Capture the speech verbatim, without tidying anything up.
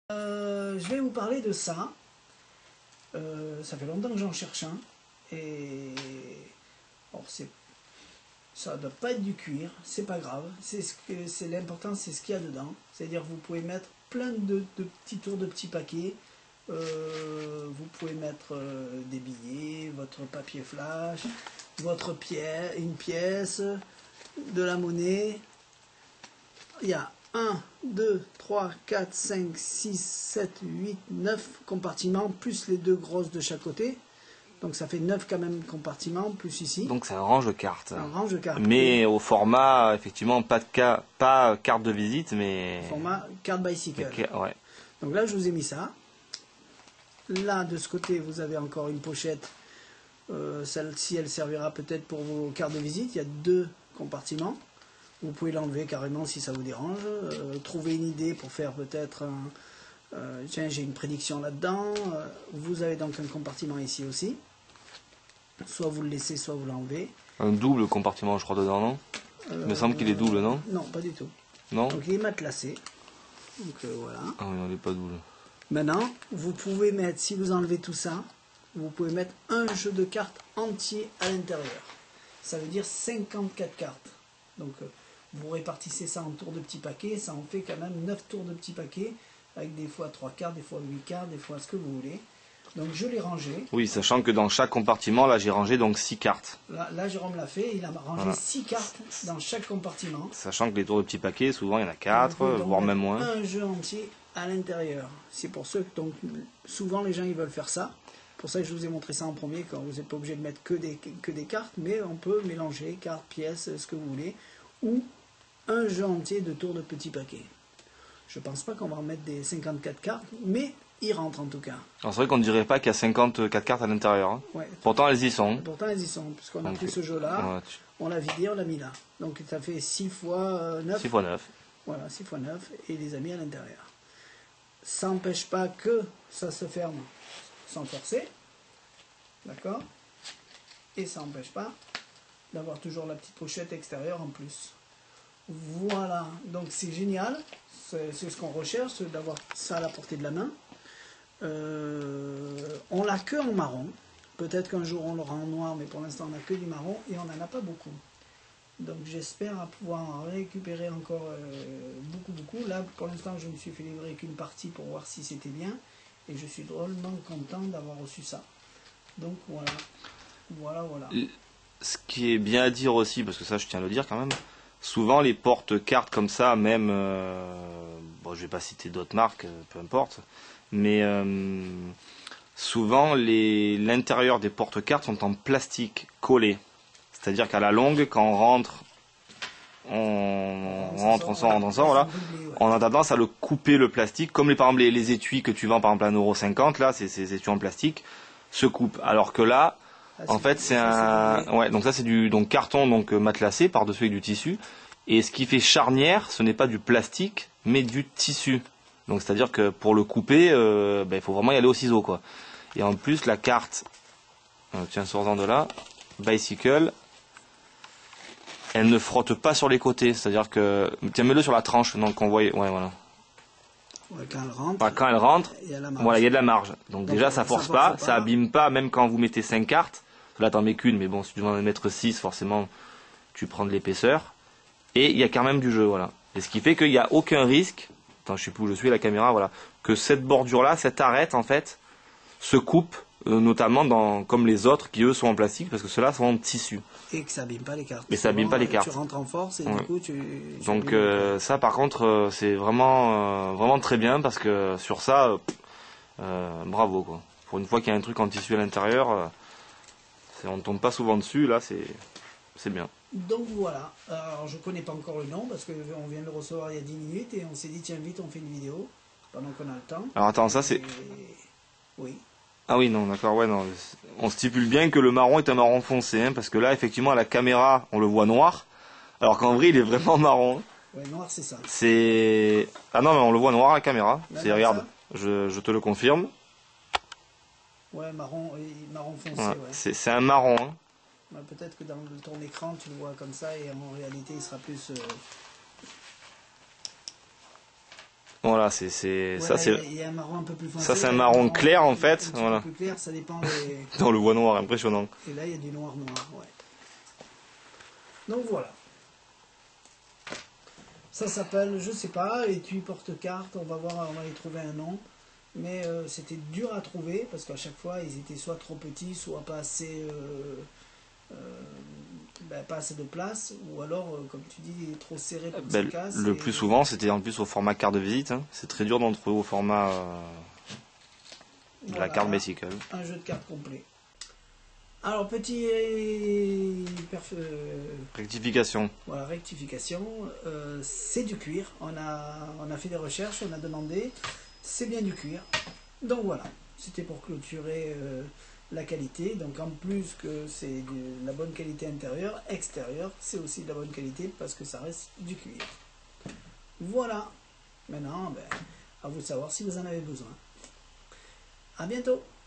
Euh, je vais vous parler de ça. Euh, ça fait longtemps que j'en cherche un. Et alors c'est, ça ne doit pas être du cuir, c'est pas grave. C'est ce que c'est l'important, c'est ce qu'il y a dedans. C'est-à-dire vous pouvez mettre plein de, de petits tours de petits paquets. Euh, vous pouvez mettre euh, des billets, votre papier flash, votre pièce, une pièce, de la monnaie. Il y a un, deux, trois, quatre, cinq, six, sept, huit, neuf compartiments, plus les deux grosses de chaque côté. Donc ça fait neuf quand même compartiments, plus ici. Donc c'est un range de cartes. Un range de cartes. Mais au format, effectivement, pas, de ca... pas carte de visite, mais... Format carte bicycle. Mais, ouais. Donc là, je vous ai mis ça. Là, de ce côté, vous avez encore une pochette. Euh, Celle-ci, elle servira peut-être pour vos cartes de visite. Il y a deux compartiments. Vous pouvez l'enlever carrément si ça vous dérange. Euh, trouver une idée pour faire peut-être un... Euh, tiens, j'ai une prédiction là-dedans. Euh, vous avez donc un compartiment ici aussi. Soit vous le laissez, soit vous l'enlevez. Un double compartiment, je crois, dedans, non? euh, Il me semble qu'il est double, non? Non, pas du tout. Non? Donc il est matelassé. Donc euh, voilà. Ah oui, non, il n'est pas double. Maintenant, vous pouvez mettre, si vous enlevez tout ça, vous pouvez mettre un jeu de cartes entier à l'intérieur. Ça veut dire cinquante-quatre cartes. Donc euh, vous répartissez ça en tours de petits paquets, ça en fait quand même neuf tours de petits paquets, avec des fois trois cartes, des fois huit cartes, des fois ce que vous voulez. Donc je l'ai rangé. Oui, sachant que dans chaque compartiment, là j'ai rangé donc six cartes. Là, là Jérôme l'a fait, il a rangé Voilà. six cartes dans chaque compartiment. Sachant que les tours de petits paquets, souvent il y en a quatre, voire même moins. Un jeu entier à l'intérieur. C'est pour ceux que donc, souvent les gens ils veulent faire ça. Pour ça que je vous ai montré ça en premier, quand vous n'êtes pas obligé de mettre que des, que des cartes, mais on peut mélanger cartes, pièces, ce que vous voulez, ou un jeu entier de tours de petits paquets. Je pense pas qu'on va en mettre des cinquante-quatre cartes, mais il rentre en tout cas. Alors c'est vrai qu'on ne dirait pas qu'il y a cinquante-quatre cartes à l'intérieur. Hein. Ouais. Pourtant elles y sont. Pourtant elles y sont, puisqu'on a Donc, pris ce jeu-là, ouais, tu... on l'a vidé, on l'a mis là. Donc ça fait six fois neuf. six fois neuf. Voilà, six fois neuf, et les a mis à l'intérieur. Ça n'empêche pas que ça se ferme sans forcer. D'accord? Et ça n'empêche pas d'avoir toujours la petite pochette extérieure en plus. Voilà, donc c'est génial. C'est ce qu'on recherche, d'avoir ça à la portée de la main. Euh, on l'a que en marron. Peut-être qu'un jour on l'aura en noir, mais pour l'instant on n'a que du marron et on n'en a pas beaucoup. Donc j'espère pouvoir en récupérer encore euh, beaucoup beaucoup. Là pour l'instant je me suis fait livrer qu'une partie pour voir si c'était bien. Et je suis drôlement content d'avoir reçu ça. Donc voilà, voilà, voilà. Ce qui est bien à dire aussi, parce que ça je tiens à le dire quand même, souvent les porte-cartes comme ça, même, euh, bon je vais pas citer d'autres marques, peu importe, mais euh, souvent l'intérieur des porte-cartes sont en plastique collé. C'est-à-dire qu'à la longue, quand on rentre, on rentre, on sort, on sort, voilà, on a tendance à le couper le plastique, comme les, par exemple les, les étuis que tu vends par exemple à un euro cinquante, là, ces, ces étuis en plastique, se coupent. Alors que là, en fait, c'est un, ouais, donc ça c'est du donc carton donc matelassé par-dessus avec du tissu. Et ce qui fait charnière, ce n'est pas du plastique, mais du tissu. Donc c'est-à-dire que pour le couper, euh, ben, il faut vraiment y aller au ciseau, quoi. Et en plus, la carte, euh, tiens, sors-en de là, bicycle, elle ne frotte pas sur les côtés, c'est-à-dire que, tiens, mets-le sur la tranche, donc qu'on voit, ouais, voilà. Ouais, quand elle rentre, voilà, quand elle rentre, il y a la marge. Voilà, il y a de la marge. Donc, donc déjà, ça force ça pas, force ça pas. abîme pas, même quand vous mettez cinq cartes. Là, t'en mets qu'une, mais bon, si tu veux en mettre six, forcément, tu prends de l'épaisseur. Et il y a quand même du jeu, voilà. Et ce qui fait qu'il n'y a aucun risque, attends, je sais plus où je suis, la caméra, voilà, que cette bordure-là, cette arête, en fait, se coupe, euh, notamment dans, comme les autres qui, eux, sont en plastique, parce que ceux-là sont en tissu. Et que ça abîme pas les cartes. Mais ça abîme pas les cartes. Tu rentres en force et ouais. du coup, tu... tu Donc, euh, ça, par contre, euh, c'est vraiment, euh, vraiment très bien, parce que sur ça, euh, euh, bravo, quoi. Pour une fois qu'il y a un truc en tissu à l'intérieur, euh, on ne tombe pas souvent dessus, là, c'est bien. Donc voilà, alors je connais pas encore le nom parce qu'on vient de le recevoir il y a dix minutes et on s'est dit tiens vite on fait une vidéo pendant qu'on a le temps. Alors attends, ça c'est... Et... Oui. Ah oui, non, d'accord, ouais, non. On stipule bien que le marron est un marron foncé, hein, parce que là, effectivement, à la caméra, on le voit noir, alors qu'en vrai, il est vraiment marron. Ouais, noir c'est ça. C'est... Ah non, mais on le voit noir à la caméra. C'est, regarde, ça je, je te le confirme. Ouais, marron, marron foncé, ouais. ouais. C'est un marron, hein. Bah, peut-être que dans ton écran tu le vois comme ça et en réalité il sera plus... Euh... Voilà, c'est c'est Ouais, ça là, c'est il y a un marron un peu plus foncé. ça c'est un là, marron un clair en un fait, petit voilà. peu plus clair, ça dépend des... Dans le bois noir, impressionnant. Et là, il y a du noir noir, ouais. Donc voilà. Ça s'appelle, je sais pas, étui porte-carte, on va voir, on va y trouver un nom. Mais euh, c'était dur à trouver parce qu'à chaque fois ils étaient soit trop petits, soit pas assez, euh, euh, ben, pas assez de place, ou alors, euh, comme tu dis, trop serré pour que Ben, ça casse. le et... plus souvent, c'était en plus au format carte de visite. Hein. C'est très dur d'en trouver au format euh, de Voilà, la carte bicycle. un jeu de cartes complet. Alors, petit perf... euh, Rectification. voilà, rectification, euh, c'est du cuir. On a, on a fait des recherches, on a demandé, c'est bien du cuir. Donc voilà, c'était pour clôturer euh, la qualité. Donc en plus que c'est de la bonne qualité intérieure, extérieure, c'est aussi de la bonne qualité parce que ça reste du cuir. Voilà. Maintenant, ben, à vous de savoir si vous en avez besoin. À bientôt.